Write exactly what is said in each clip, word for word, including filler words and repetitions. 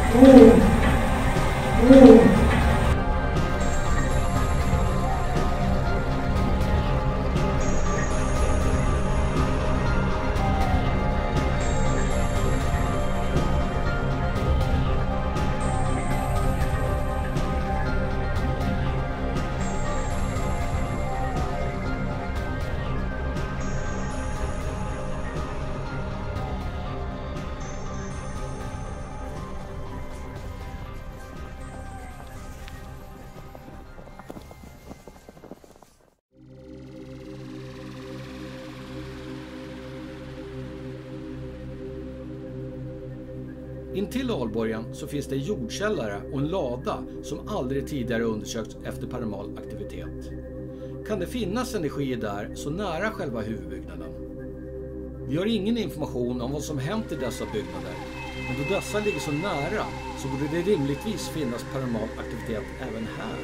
Intill Alborgen så finns det en jordkällare och en lada som aldrig tidigare undersökts efter paranormal aktivitet. Kan det finnas energi där så nära själva huvudbyggnaden? Vi har ingen information om vad som hänt i dessa byggnader, men då dessa ligger så nära så borde det rimligtvis finnas paranormal aktivitet även här.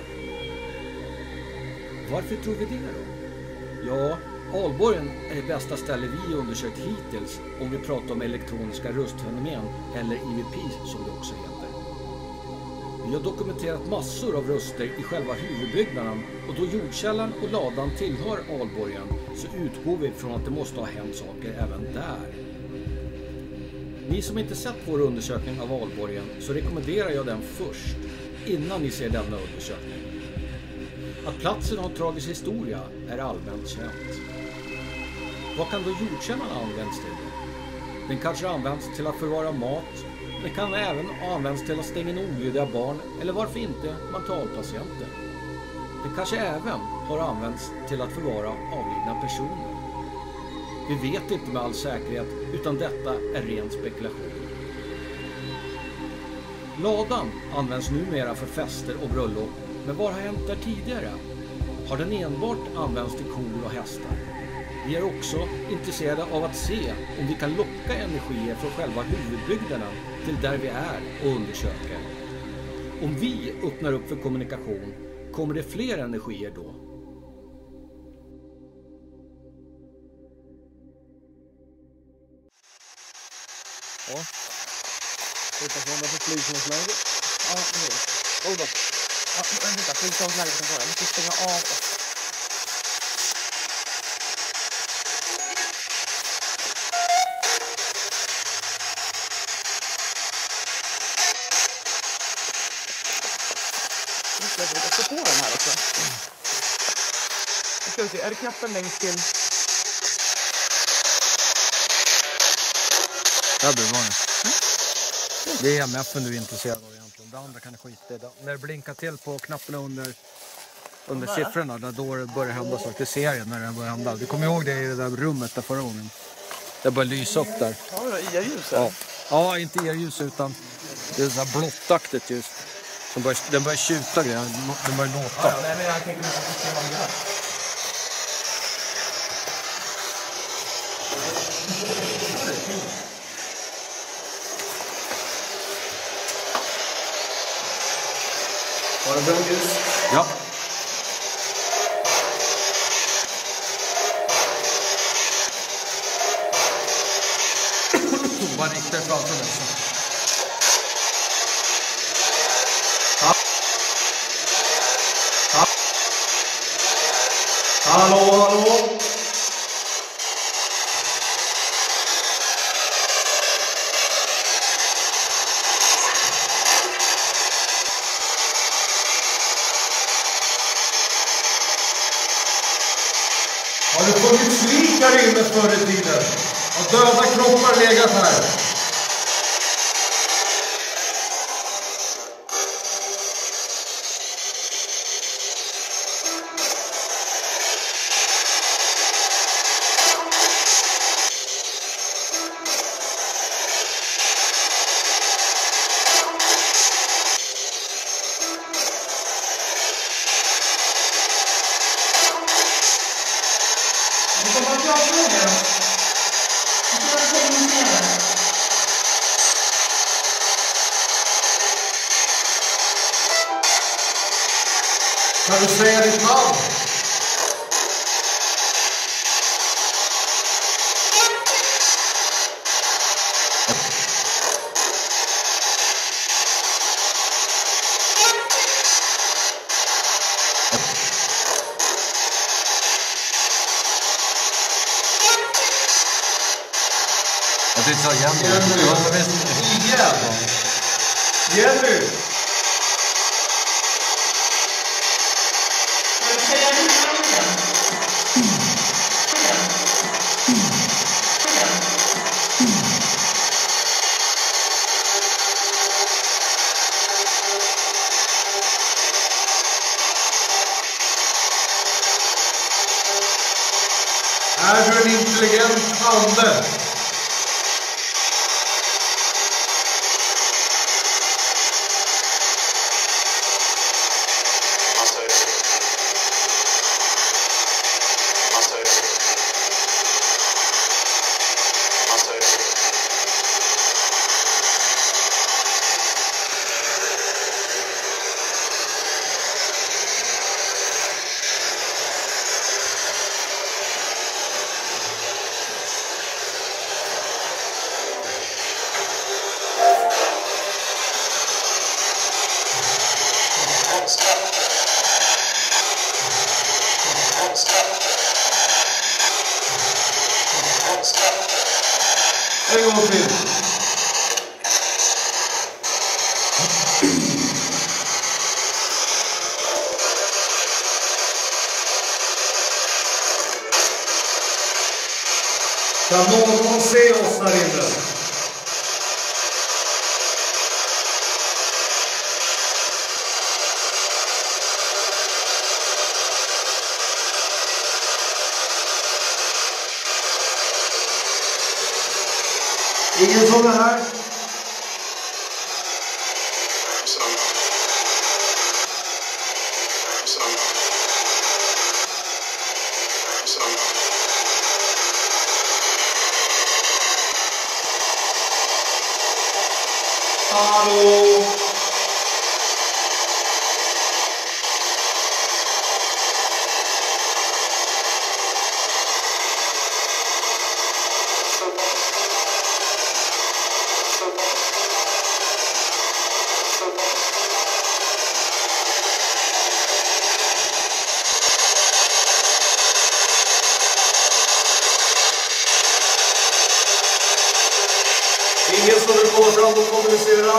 Varför tror vi det då? Ja, Alborgen är det bästa ställe vi undersökt hittills om vi pratar om elektroniska röstfenomen eller E V P som det också heter. Vi har dokumenterat massor av röster i själva huvudbyggnaden och då jordkällan och ladan tillhör Alborgen så utgår vi från att det måste ha hänt saker även där. Ni som inte sett vår undersökning av Alborgen så rekommenderar jag den först innan ni ser denna undersökning. Att platsen har tragisk historia är allmänt känt. Vad kan då jordkällan användas till? Den kanske används till att förvara mat. Den kan även användas till att stänga in olydiga barn eller varför inte mentalpatienter. Den kanske även har använts till att förvara avlidna personer. Vi vet inte med all säkerhet utan detta är ren spekulation. Ladan används numera för fester och bröllop, men vad har hänt där tidigare? Har den enbart använts till kor och hästar? Vi är också intresserade av att se om vi kan locka energier från själva huvudbyggnaden till där vi är och undersöker. Om vi öppnar upp för kommunikation, kommer det fler energier då? Ja. Utanför på flygplansläge. Ja, nu. Oh, då. Ja, vänta, flygplansläge kan vara. Jag måste stänga av. Jag ska på den här också. Jag ska se, är det knappen längst till? Där blir det. Mm. Det är M F du är intresserad av egentligen. Det andra kan du skita i. När det blinkar till på knapparna under, under siffrorna, där då det börjar hända saker. Det ser jag när det börjar hända. Du kommer ihåg det i det där rummet där förra gången. Det börjar lysa upp där. Ja, det är ljus. Ja. Ja, inte e-ljus utan det är så här blåttaktigt ljus. Den börjar, den börjar tjuta grejer. Den börjar låta. Ja, nej, men jag tänker att det ska vara här. Var det bra ljus? Ja. Bara riktar framför mig så. Hallå, hallå! Har du funnits lik här inne förr i tiden? Har döda kroppar legat här? Kan du säga ditt namn? ta Jenny. Jenny! Jenny! Är du en intelligent ande? En gång till. Kan någon se oss där inne? Ingen som är här? Hallå? Ingen som vill komma fram och kommunicera?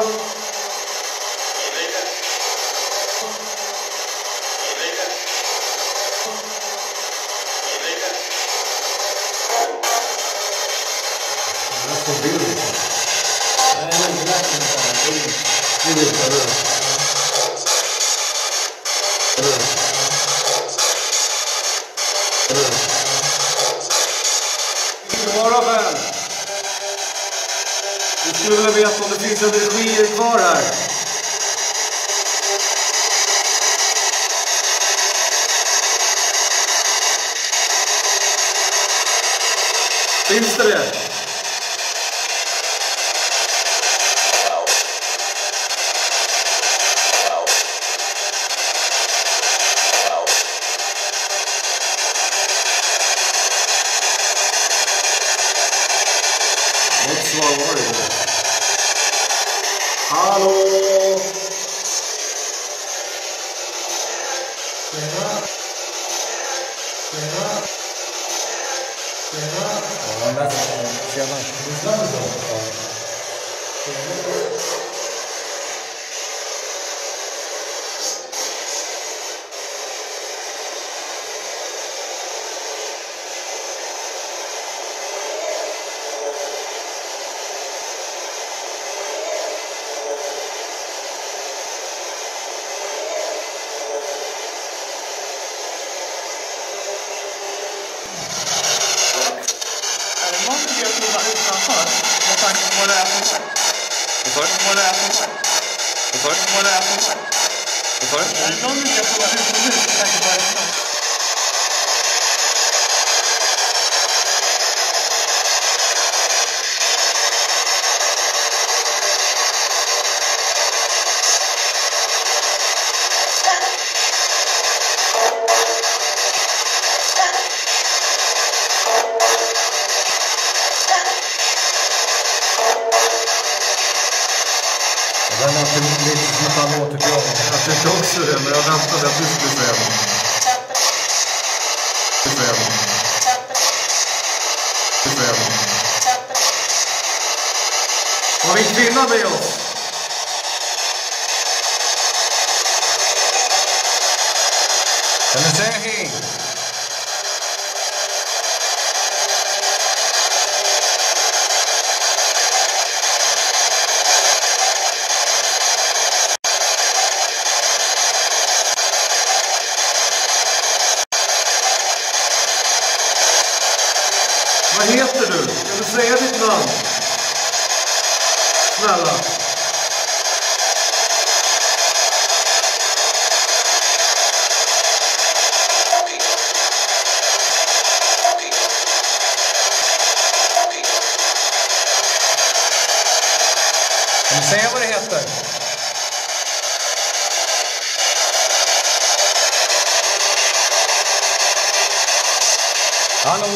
Det är billigt. Nej, det är inte lätt inte. Det är inte det. Bara väl. Du skulle vilja veta om det finns energier kvar här. Finns det det? Något svar var det. Hallå! Tjena! Tjena! Tjena! Ja, han läser så. Tjena. Du läser så? Ja. Tjena. Någon vill jag prova utanför med tanke på vad det är som är. Vad det är som är. Vad det är som är. Är det någon vill jag prova utomhus med tanke på vad det är som är. Den lät lite som att han återgår. Jag tyckte också det, men jag väntade att du skulle säga något. Du säger något. Du säger något. Har vi en kvinna med oss? Kan du säga hej? Vad heter du? Kan du säga ditt namn? Snälla. Kan du säga vad det heter? Hallå?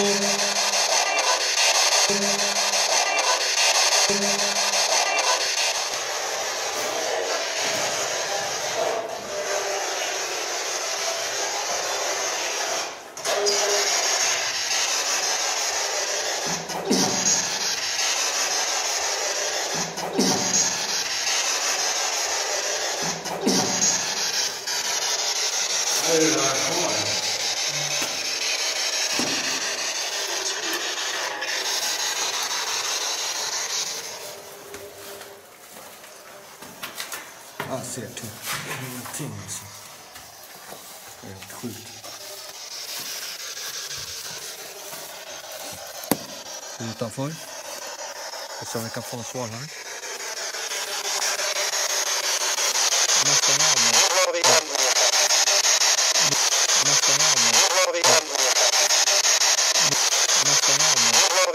Jag ser typ ingenting alltså. Det är helt sjukt. Utanför. Och så vi kan få en svar här. Nästa namn. Nästa namn. Nästa namn.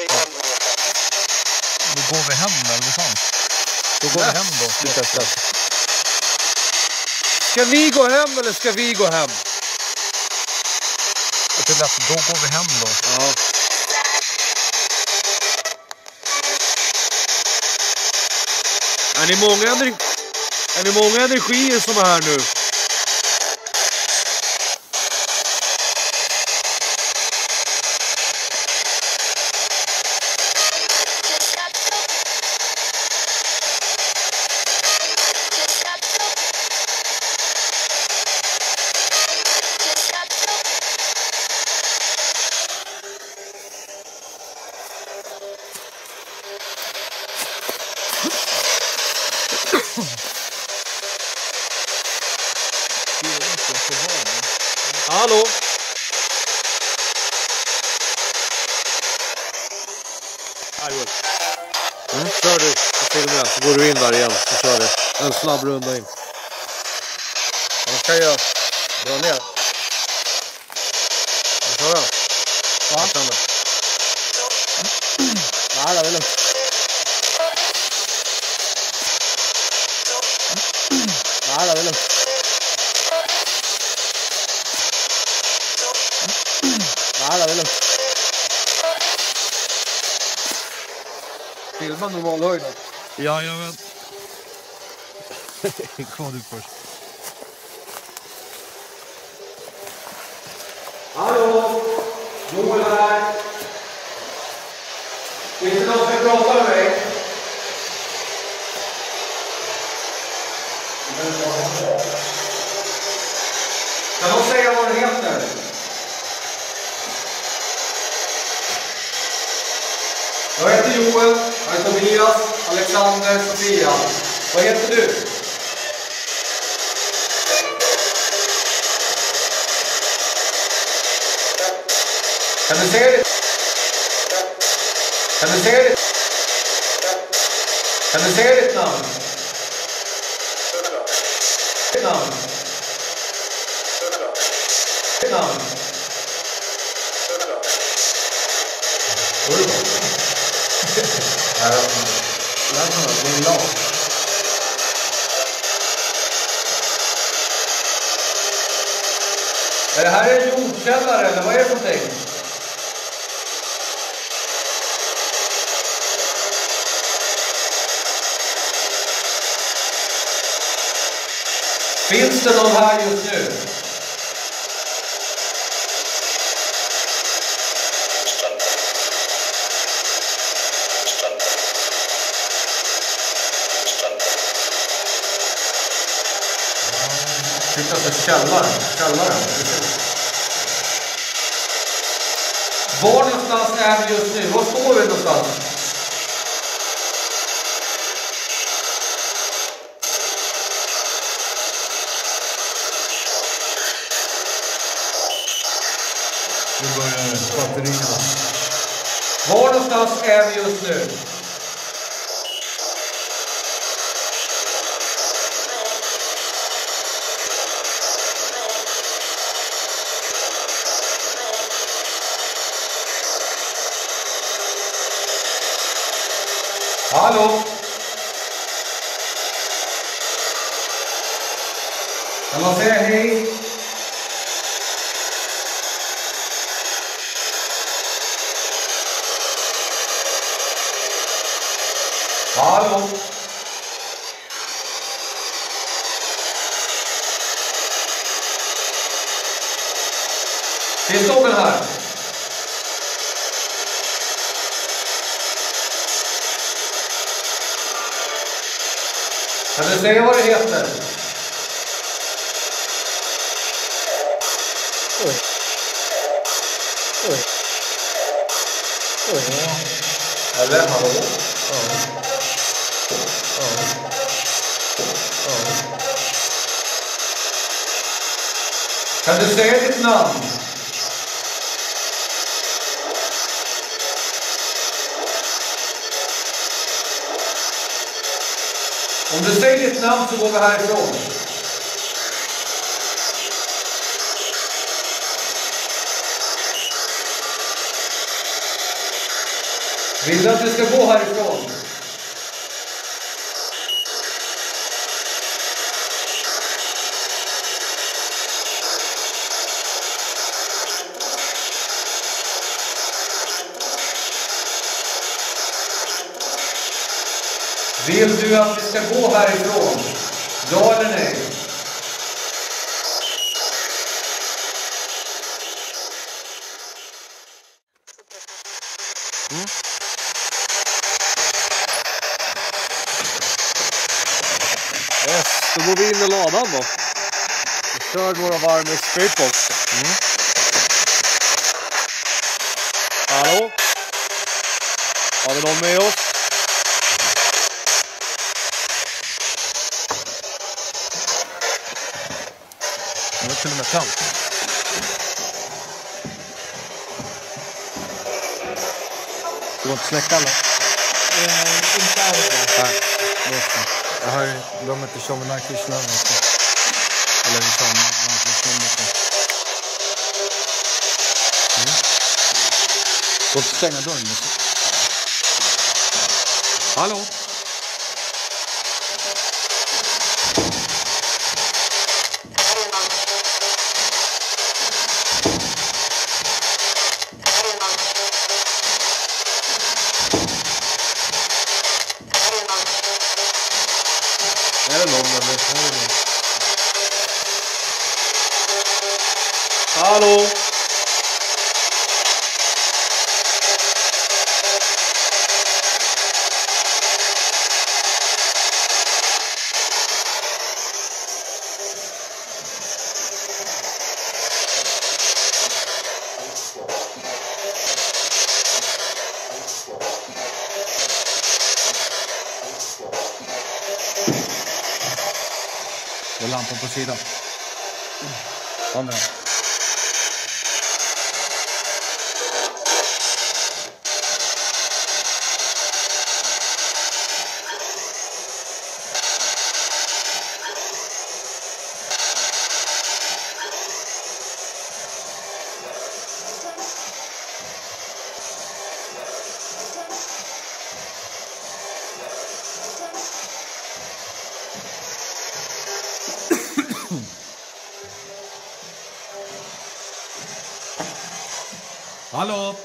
Då går vi hem eller vad fan? Då går vi hem då. Ska vi gå hem eller ska vi gå hem? Jag tror att då går vi hem då. Ja. Är ni många, energi är ni många energier som är här nu? Hallå? Arvold. Mm, kör du. Så, så går du in där igen. Så kör du. En snabb runda in. Vad ska jag dra ner? Vad kör jag? Va? Nej, det är lugnt. Nej, det är lugnt. Nej, det är lugnt. Filma normalhöjden. Ja, jag vet. Kom du först. Hallå! Joel här. Finns det någon som vill prata med mig? Kan någon säga vad det heter? Jag heter Joel, jag heter Tobias, Alexander, Sofia. Vad heter du? Kan du säga det? Kan du säga det? Kan du säga ditt namn? Ditt namn? Ditt namn? Oj. Är det här en jordkällare eller vad är det för någonting? Finns det någon här just nu? Titta så källaren. Källaren. Var någonstans är vi just nu? Var står vi någonstans? Nu börjar batterierna. Var någonstans är vi just nu? Hallå? Kan man säga hej? Hallå? Finns någon här? Kan du säga vad det heter? Oj. Oj. Oj. Eller hallå? Ja. Ja. Ja. Kan du säga ditt namn? Om du säger ditt namn så går vi härifrån. Vill du att vi ska gå härifrån? Vill du att vi ska gå härifrån? Ja eller nej? Mm. Yes, då går vi in i ladan då. Vi kör några varv med skatebox. Mm. Hallå? Har vi någon med oss? Det var till och med kallt. Du var inte släcka eller? Eh, inte alls. Nej, det är så. Jag har ju glömt att köra med Nike snön också. Eller en sån Nike snön också. Mm. Gå inte stänga dörren. Hallå? Är det någon eller? Hallå? Det är lampan på sidan. Andra. Hallå?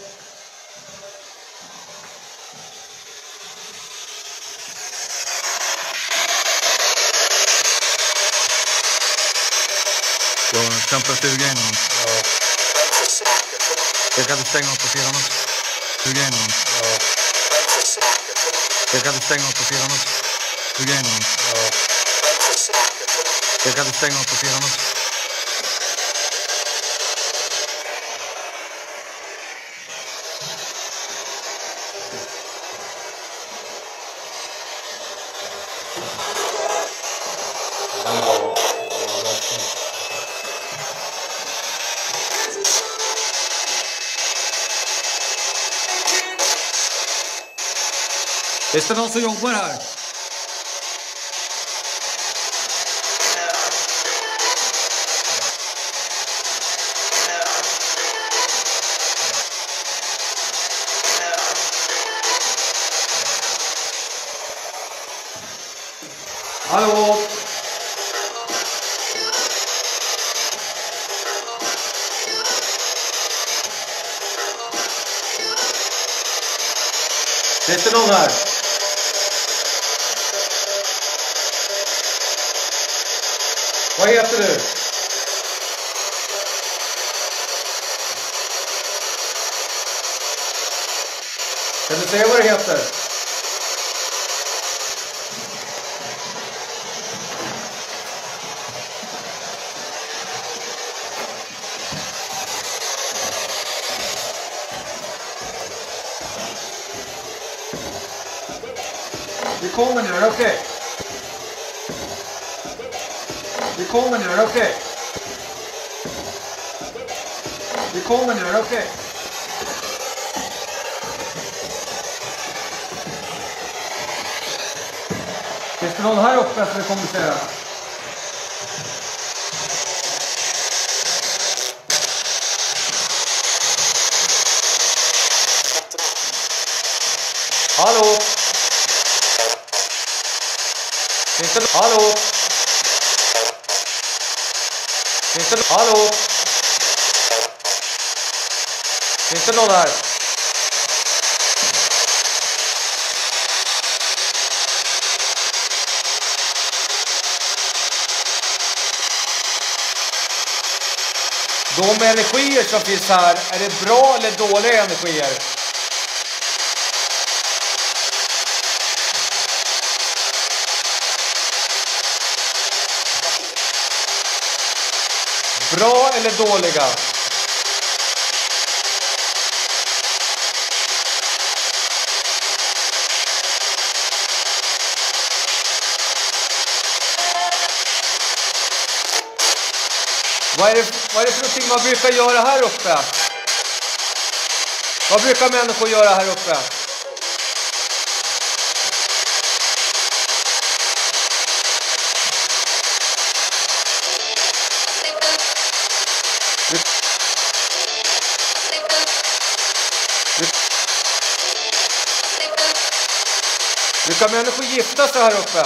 Du har temperaturgrejen någon? Ja. Jag kan inte stänga av på sidan också. Temperaturgrejen någon? Ja. Jag kan inte stänga av på sidan också. Temperaturgrejen någon? Ja. Jag kan stänga av på sidan också. Finns det någon som jobbar här? Hallå? Finns det någon här? Vad heter du? Kan du säga vad det heter? Vi kommer nu, okej? Okay. Vi kommer nu, okej? Okay. Vi kommer nu, okej? Okay. Finns det någon här uppe som vi kommer att säga? Hallå? Finns det... Hallå? Finns det... Hallå? Finns det någon här? De energier som finns här, är det bra eller dåliga energier? Bra eller dåliga? Vad är, det, vad är det för någonting man brukar göra här uppe? Vad brukar människor göra här uppe? Brukar människor gifta sig här uppe?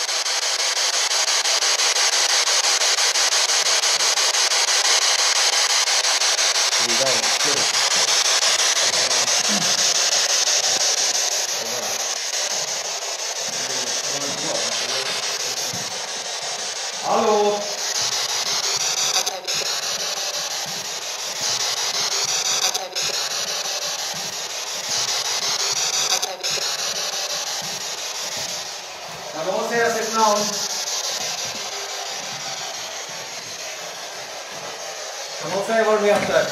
Hallå? Kan någon säga sitt namn? Kan någon säga vad de heter?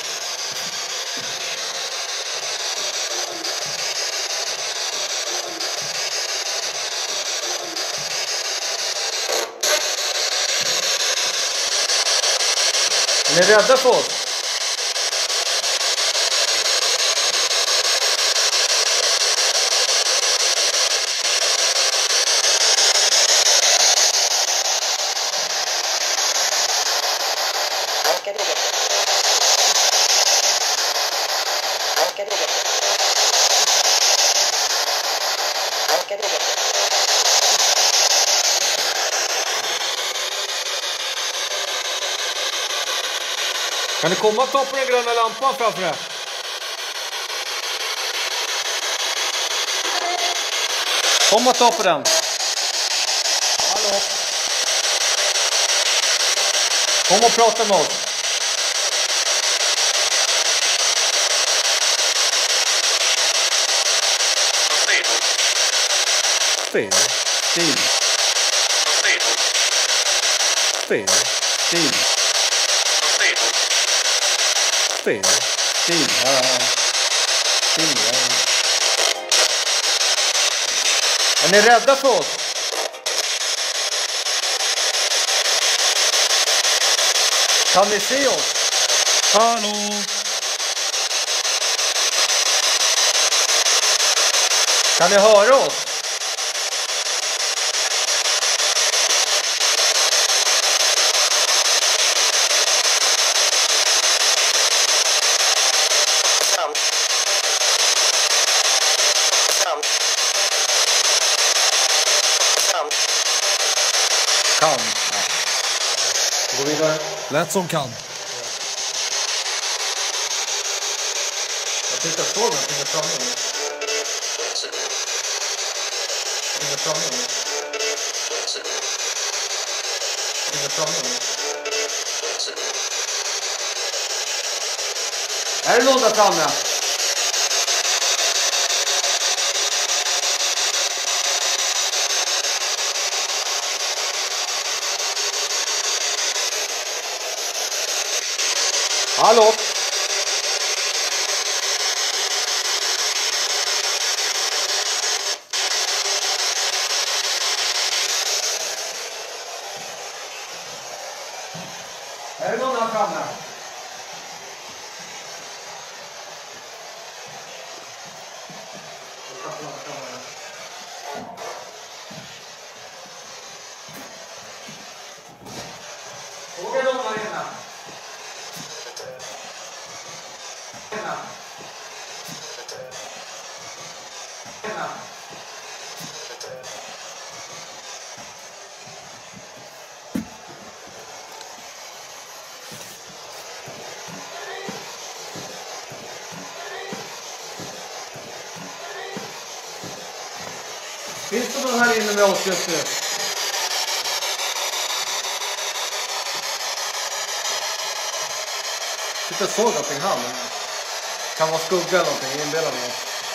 Är ni rädda för oss? Kan du komma och ta på den gröna lampan framför dig? Kom och ta på den. Hallå? Kom och prata med oss. Stil. Stil. Stil. Stil. Stil. Stil. Ja, ja. Stil, ja. Är ni rädda för oss? Kan ni se oss? Hallå! Kan ni höra oss? Kan. Ja. Gå vidare. Lät som kan. Jag tittar på den, jag är framme nu. Jag är framme nu. Jag är framme nu. Är det någon där framme? Hallå? Är det någon där framme? Vågar de här inne? Finns det någon här inne med oss just nu? Jag såg någonting här, men kan vara skugga eller någonting, inbillar mig.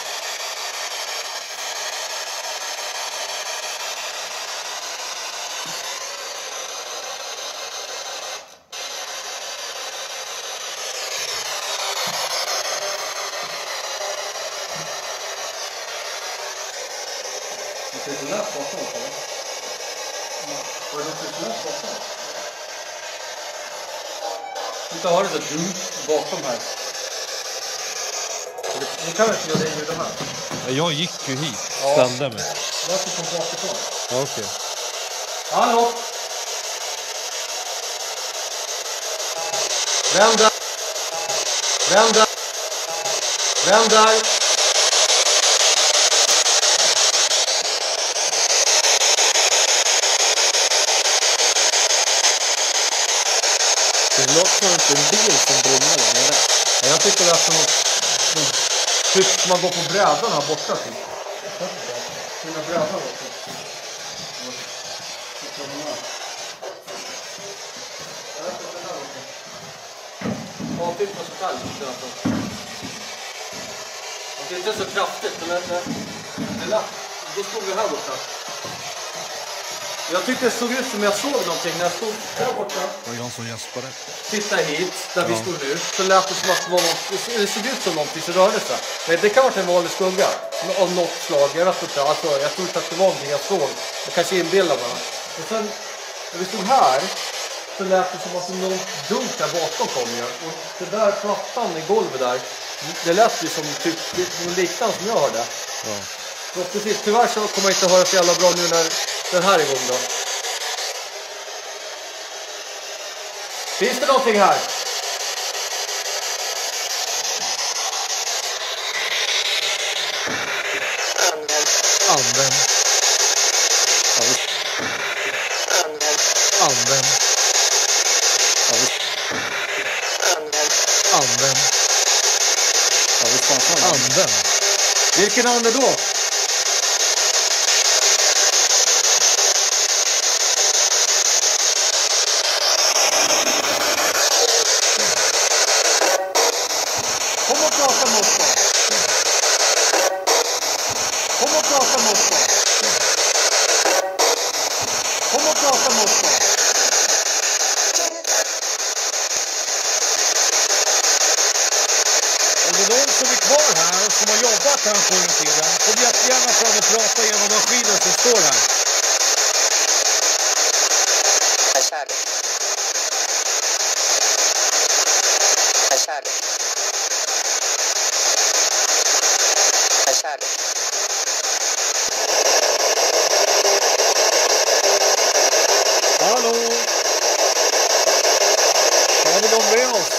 Det är inte lätt bakom, eller? Var det inte lätt bakom? Titta, har du det du bakom här? Ni kan väl inte göra det ljud här? Jag gick ju hit. Ja. Ställde mig. Det är som bakifrån. Ja, okej. Hallå? Vem där? Vem där? Vem där? Det låter som inte en bil som brunnar där nere. Ja, jag tycker det är som typ som man går på brädan här borta. Typ. Mina brädan också. Ja, titta på så kallt. Det är inte så kraftigt, men det, det lät. Då stod vi här borta. Jag tyckte det såg ut som jag såg någonting när jag stod här borta. Var jag som gäspade? Titta hit, där vi Ja. stod nu. Så lät det som att det var något, det såg ut som någonting som rörde sig. Men det kan vara en vanlig skugga. Av något slag, jag vet inte. Alltså, jag tror inte att det var någonting jag såg. Jag kanske inbillar mig. Och sen, när vi stod här, så lät det som att något dumt där bakom kom ju. Och det där plattan i golvet där, det lät ju som typ något liknande som jag hörde. Ja. Så precis, tyvärr så kommer jag inte höra så jävla bra nu när den här är igång då. Finns det någonting här? Använd. Använd. Använd. Använd. Vilken ande då? Kom och prata med oss då. Kom och prata med oss då. Kom och prata med oss då. kanske under tiden. Kom jättegärna fram och prata genom maskinen som står här. Jag kör det. Jag kör det. Jag kör det. Hallå! Har vi någon med oss?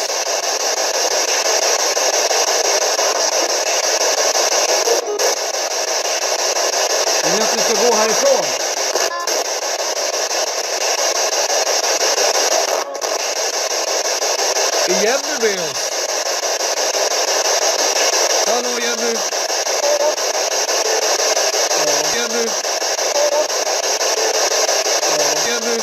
Vill ni att vi ska gå härifrån? Är Jenny med oss? Hallå Jenny! Ja, Jenny! Ja, Jenny!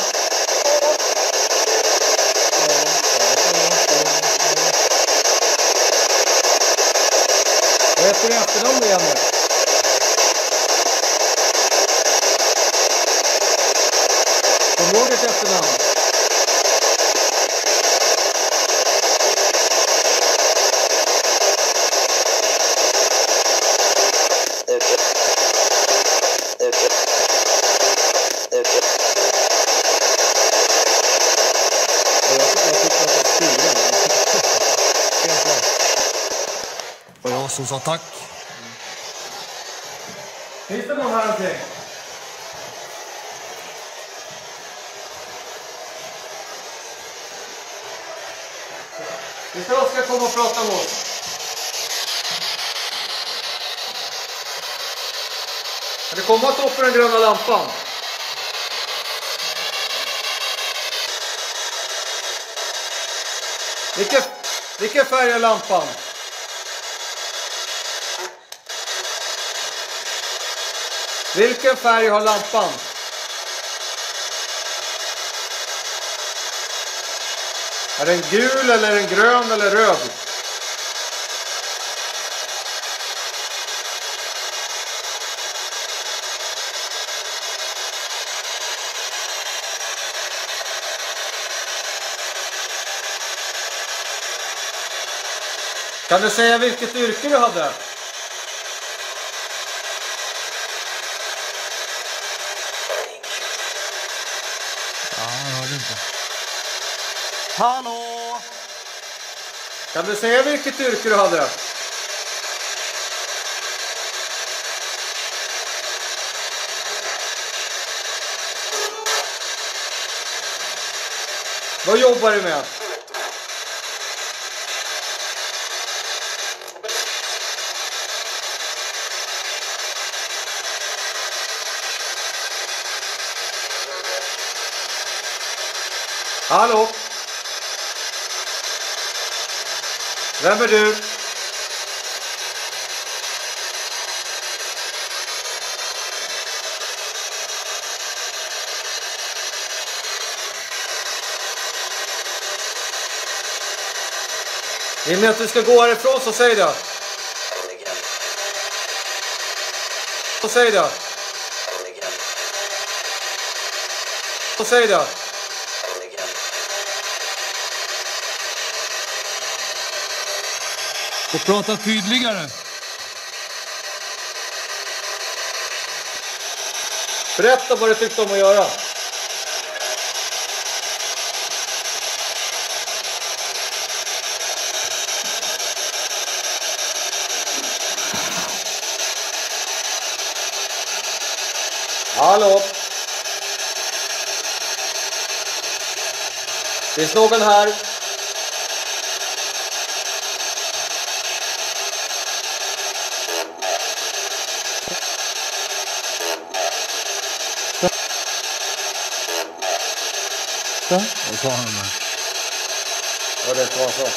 Vad heter du i efternamn då, Jenny? Kom ihåg ett efternamn. Och jag som sa tack. Finns det någon här omkring? Vi ska ska komma och prata med oss. Kan du komma och ta upp den gröna lampan? Vilken, vilken färg är lampan? Vilken färg har lampan? Är den gul eller är den grön eller röd? Kan du säga vilket yrke du hade? Ja, jag hörde inte. Hallå! Kan du säga vilket yrke du hade? Vad jobbar du med? Hallå? Vem är du? Vill ni att du ska gå härifrån så säg det. Så säg det. Så säg det. Och prata tydligare. Berätta vad du tyckte om att göra. Hallå? Finns någon här? Vad sa han där? Ja, det var så.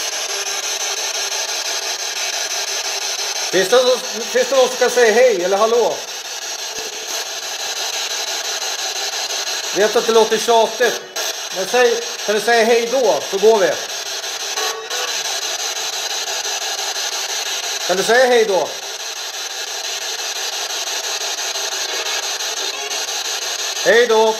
Finns det, någon, finns det någon som kan säga hej eller hallå? Vet att det låter tjatigt. Men säg, kan du säga hej då så går vi. Kan du säga hej då? Hej då.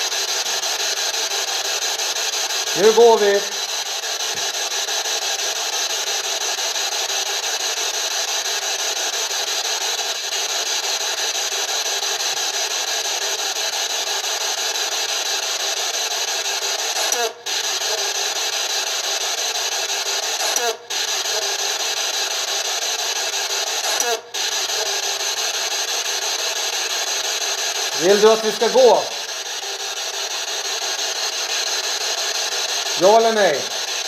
Nu går vi. Vill du att vi ska gå? Ja eller nej?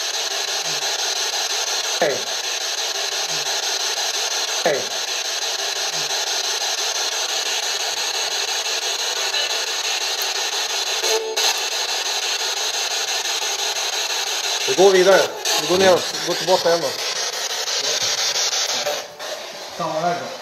Nej. Nej. Vi går vidare. Vi går ner och går tillbaka hem då. Ta det då.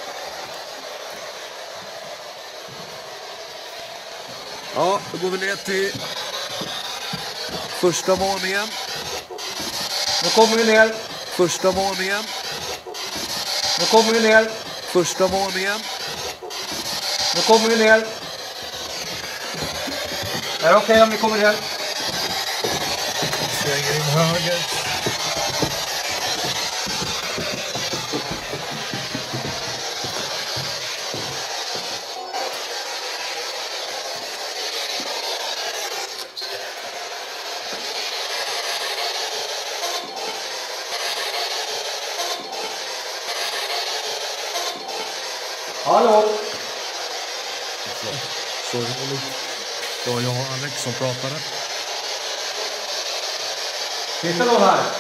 Ja, då går vi ner till första våningen. Nu kommer vi ner. Första våningen. Nu kommer vi ner. Första våningen. Nu kommer vi ner. Är det okej om vi kommer ner? Svänger in höger. Hallå? Så det var jag och Alex som pratade. Finns det någon här?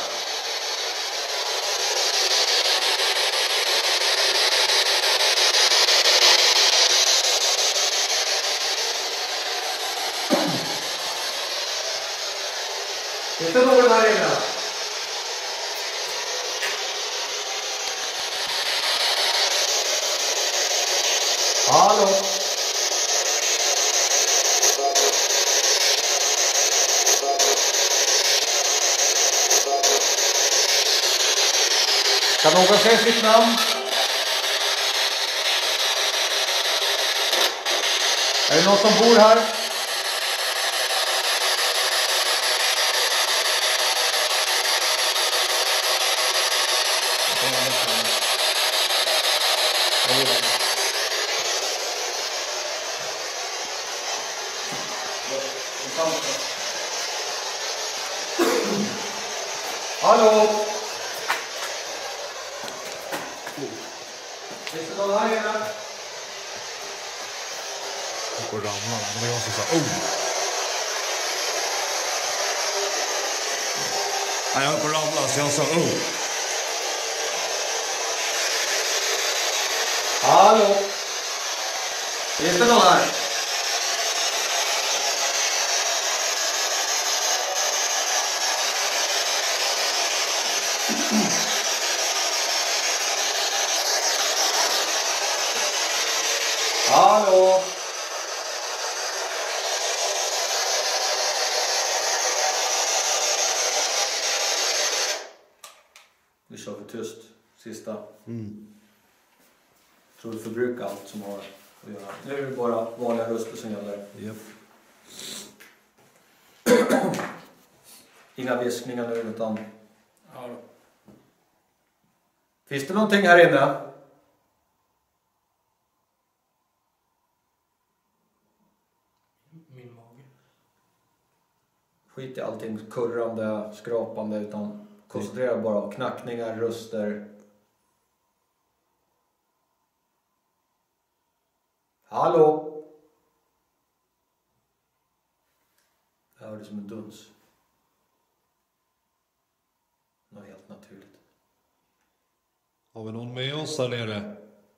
Finns det någon här inne? Hallå? Kan någon säga sitt namn? Är det någon som bor här? Hallå? Finns det någon här inne? Och ramlar. Det var jag som sa oh. Nej, jag höll på att ramla så jag sa oh. Hallå? Finns det någon här? Hallå? Vi kör för tyst. Sista. Mm. Jag tror du förbrukar allt som har att göra. Nu är det bara vanliga röster som gäller. Yep. Inga viskningar nu utan... Ja då. Finns det någonting här inne? Min mage. Skit i allting kurrande, skrapande utan koncentrera bara på knackningar, röster. Hallå? Jag hörde som en duns. Något helt naturligt. Har vi någon med oss här nere?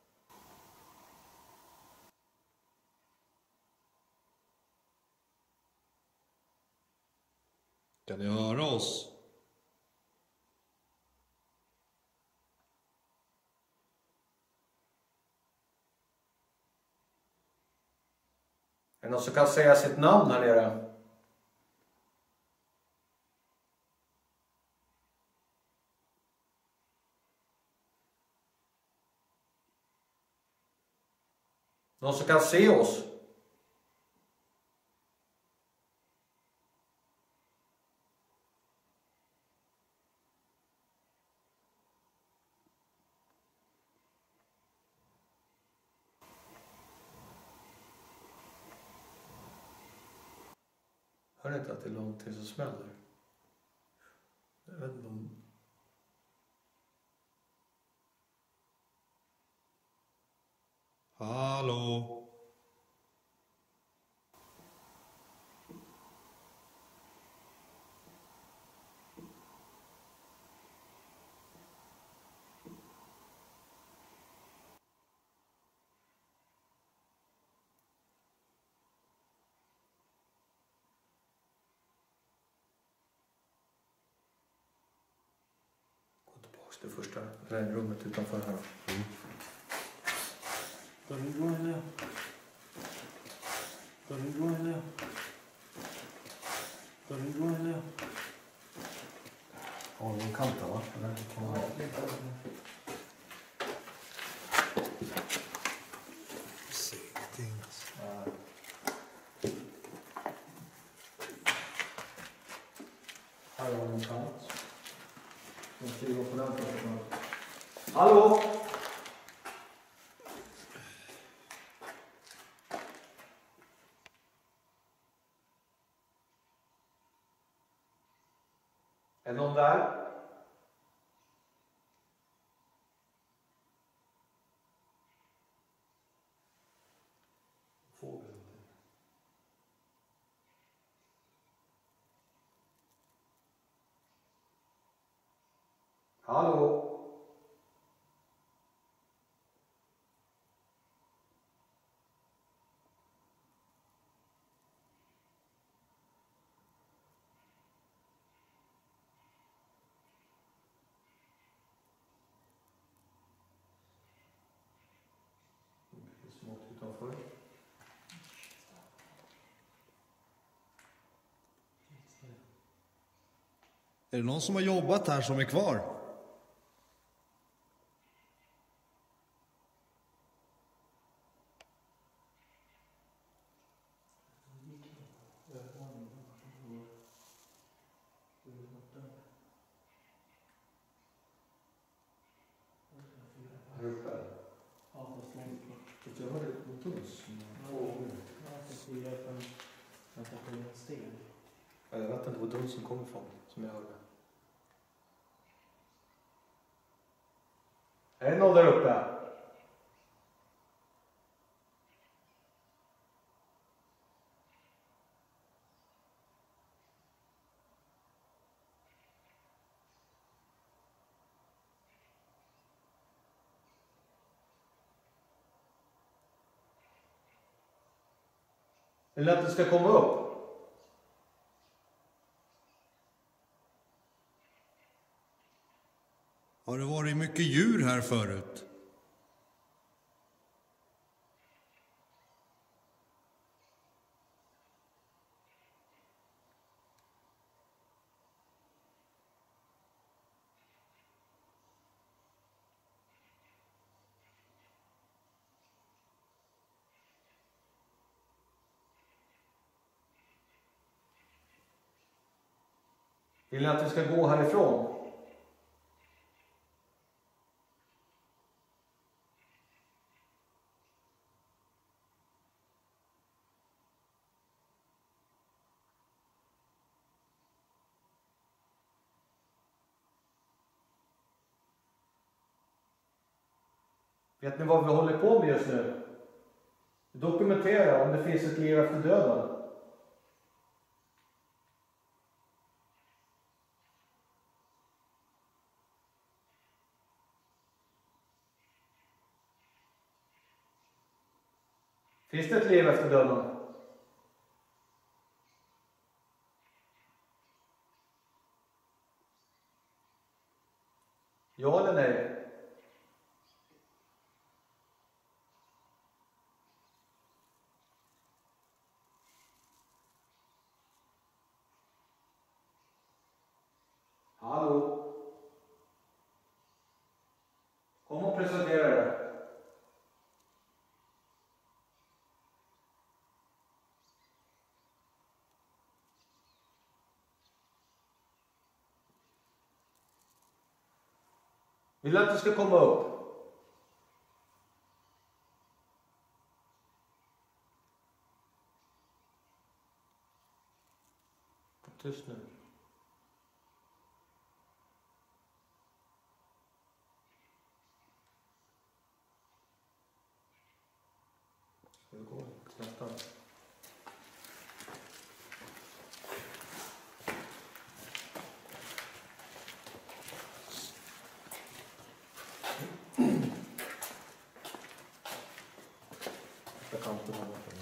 Kan ni höra oss? Är det någon som kan säga sitt namn här nere? Någon som kan se oss? Hör inte att det är någonting som smäller? Jag vet inte om... Hallå? Det första rummet utanför här. Mm. Dörren går in där. Dörren går in där. Dörren går in där. Har någon kant där, va? Eller kan man... Se ingenting alltså. Här har någon kant. Jag skriver på den första. Hallå? Är någon där? Fågel. Hallå? Smått utanför. Är det någon som har jobbat här som är kvar? Här uppe? Ja, fast långt bort. Jag hörde ett duns. Jag vet inte var dunsen kommer ifrån, som jag hörde. Är det någon där uppe? Eller att det ska komma upp? Har det varit mycket djur här förut? Vill ni att vi ska gå härifrån? Vet ni vad vi håller på med just nu? Dokumentera om det finns ett liv efter döden. Finns det ett liv efter döden? Ja eller nej? Hallå? Kom och presentera det. Vill att det ska komma upp? Tyst nu. Ska vi gå nästan? Kanten här borta.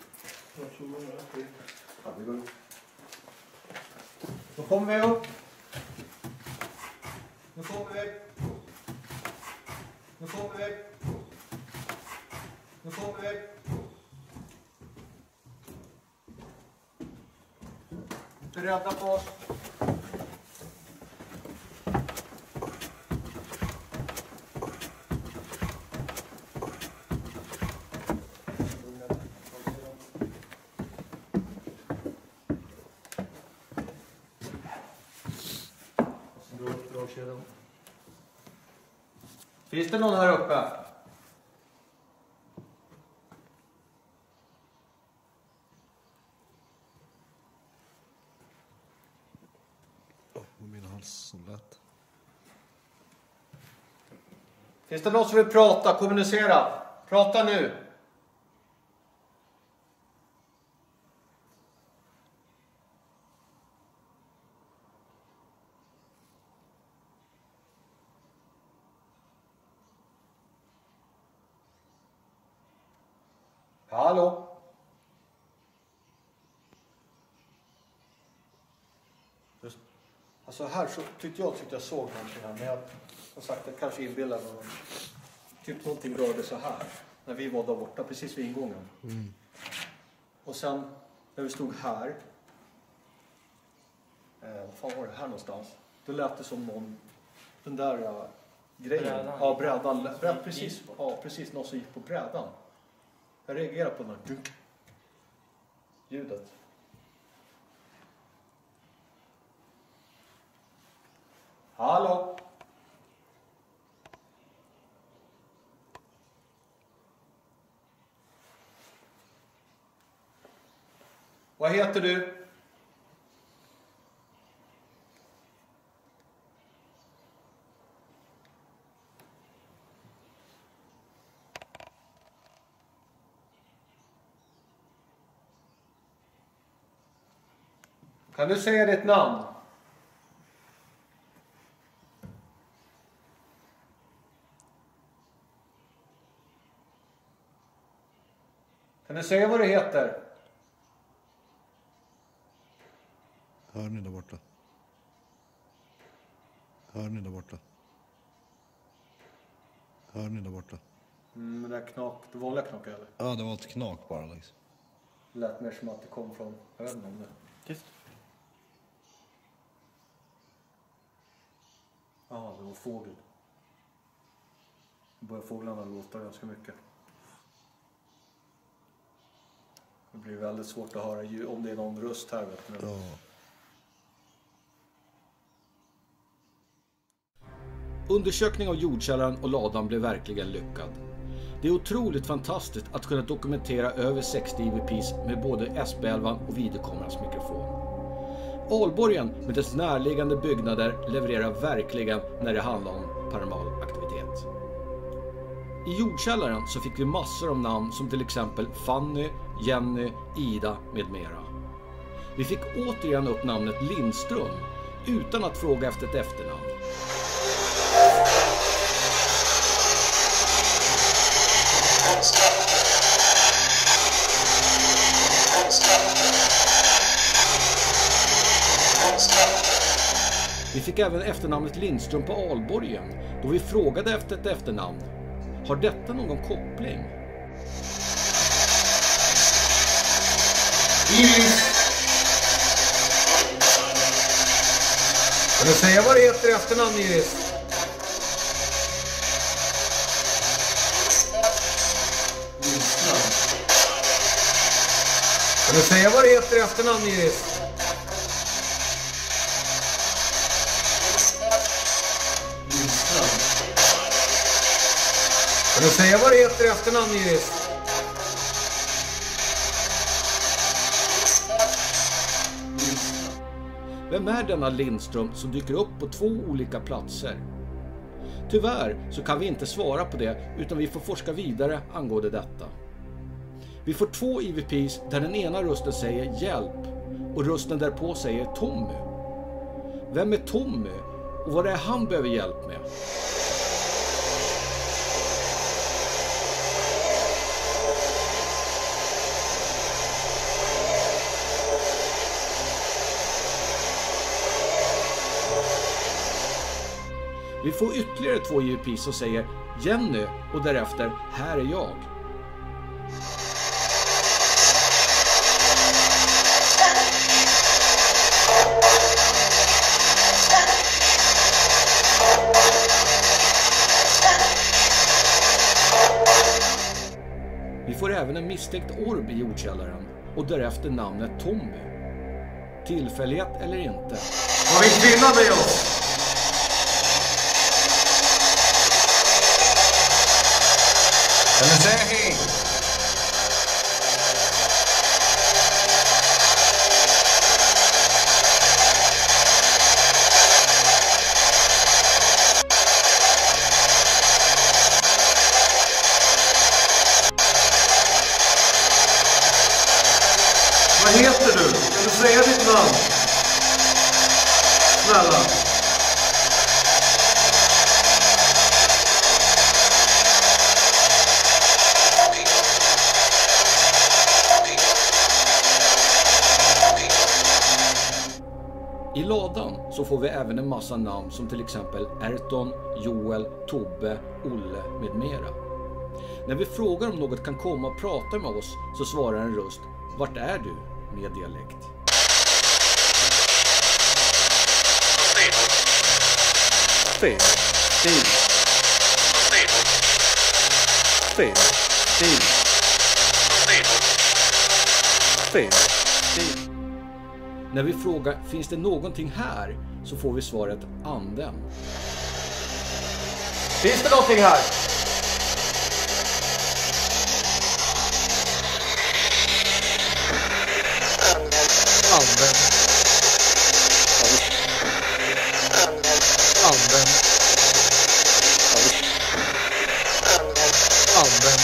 Ja, vi går. Då kommer vi upp. Nu får vi väg. Nu får vi väg. Nu får vi väg. Beredda på oss. Finns det någon här uppe? På min hals som lätt. Finns det någon som vill prata, kommunicera? Prata nu. Hallå? Just, alltså här så tyckte jag tyckte jag såg någonting här, men jag har sagt att kanske inbillar mig. Typ någonting rörde så här när vi var där borta precis vid ingången. Mm. Och sen när vi stod här, eh, vad fan var det här någonstans? Då lät det som någon, den där uh, grejen. Brädan. Ja, brädan. Bräd, precis, ja, precis någon som gick på brädan. Jag reagerar på den här dunk ljudet. Hallå? Vad heter du? Kan du säga ditt namn? Kan du säga vad du heter? Hör ni där borta? Hör ni där borta? Hör ni där borta? Mm, det där knak, det vanliga knak eller? Ja, det var ett knak bara liksom. Det lät mer som att det kom från, jag vet inte om det. Tyst. Ja, det var fågel. Nu börjar fåglarna låta ganska mycket. Det blir väldigt svårt att höra ljud, om det är någon röst här vet du. Ja. Undersökning av jordkällaren och ladan blev verkligen lyckad. Det är otroligt fantastiskt att kunna dokumentera över sextio I V P's med både S B elva och videokamerans mikrofon. Alborgen med dess närliggande byggnader levererar verkligen när det handlar om paranormal aktivitet. I jordkällaren så fick vi massor av namn som till exempel Fanny, Jenny, Ida med mera. Vi fick återigen upp namnet Lindström utan att fråga efter ett efternamn. Vi fick även efternamnet Lindström på Alborgen då vi frågade efter ett efternamn. Har detta någon koppling? Iris! Kan du säga vad det heter i efternamn, Iris? Lindström. Kan du säga vad det heter i efternamn, Iris? Kan du säga vad det heter i efternamn, Iris? Vem är denna Lindström som dyker upp på två olika platser? Tyvärr så kan vi inte svara på det utan vi får forska vidare angående detta. Vi får två I V P's där den ena rösten säger hjälp och rösten därpå säger Tommy. Vem är Tommy och vad är han behöver hjälp med? får ytterligare två I V P som säger Jenny och därefter här är jag. Vi får även en misstänkt orb i jordkällaren och därefter namnet Tommy. Tillfällighet eller inte? Har vi en kvinna med oss? Kan du säga hej? Vad heter du? Kan du säga ditt namn? Snälla. I ladan så får vi även en massa namn som till exempel Erton, Joel, Tobbe, Olle med mera. När vi frågar om något kan komma och prata med oss så svarar en röst Vart är du? Med dialekt. Stil. Stil. Stil. Stil. Stil. Stil. När vi frågar finns det någonting här så får vi svaret anden. Finns det någonting här? Anden. Anden. Anden.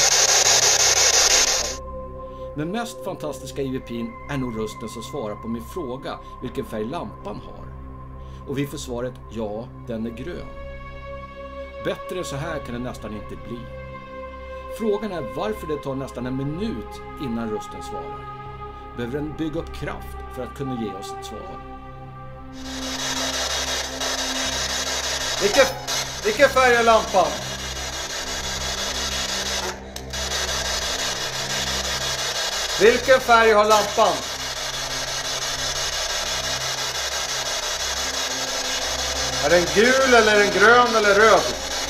Den mest fantastiska I V P:n är nog rösten som svarar på min fråga vilken färg lampan har. Och vi får svaret ja, den är grön. Bättre än så här kan det nästan inte bli. Frågan är varför det tar nästan en minut innan rösten svarar. Behöver den bygga upp kraft för att kunna ge oss ett svar? Vilken, vilken färg är lampan? Vilken färg har lampan? Är den gul eller är den grön eller röd?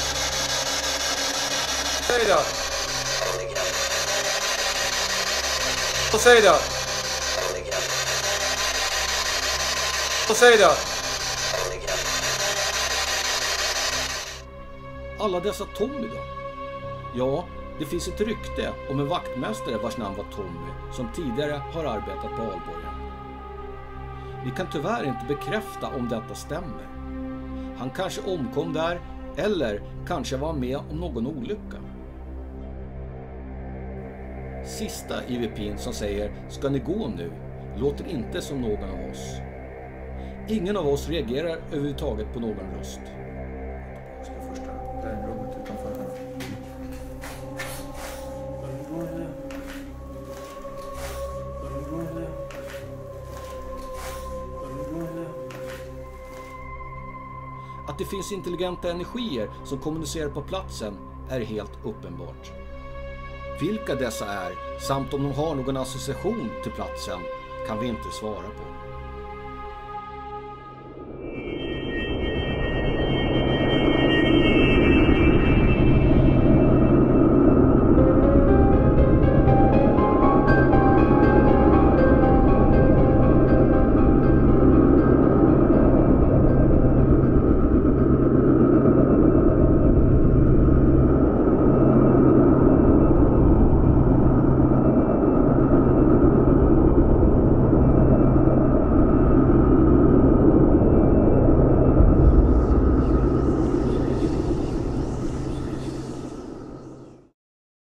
Säg det. Och säg det. Och säg det. Alla dessa Tommy då? Ja, det finns ett rykte om en vaktmästare vars namn var Tommy som tidigare har arbetat på Alborgen. Vi kan tyvärr inte bekräfta om detta stämmer. Han kanske omkom där eller kanske var med om någon olycka. Sista I V P:n som säger ska ni gå nu låter inte som någon av oss. Ingen av oss reagerar överhuvudtaget på någon röst. Första, det är rummet utanför här. Att det finns intelligenta energier som kommunicerar på platsen är helt uppenbart. Vilka dessa är samt om de har någon association till platsen kan vi inte svara på.